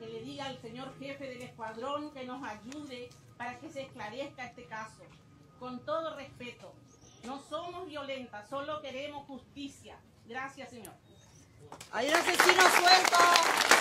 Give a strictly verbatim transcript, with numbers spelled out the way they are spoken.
que le diga al señor jefe del escuadrón que nos ayude para que se esclarezca este caso. Con todo respeto, no somos violentas, solo queremos justicia. Gracias, señor. ¡Hay un asesino suelto!